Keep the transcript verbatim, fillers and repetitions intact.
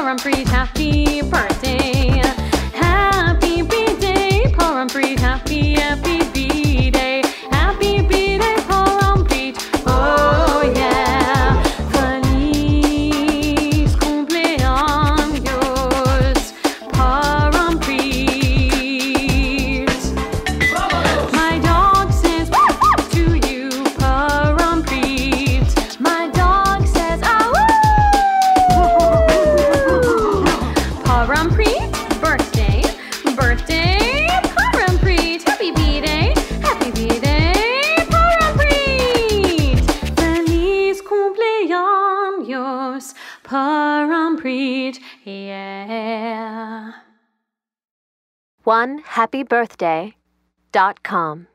Parumpreet, happy birthday. Happy B-Day, Parumpreet, happy, happy B-Day. Happy B-Day, Parumpreet, oh yeah. Feliz cumpleaños, Parumpreet. My dog says to you, Parumpreet. My dog says, ah woo! Parumpreet, birthday, birthday, Parumpreet. Happy B-Day, happy B-Day, Parumpreet. Feliz cumpleaños, Parumpreet, yeah. one happy birthday dot com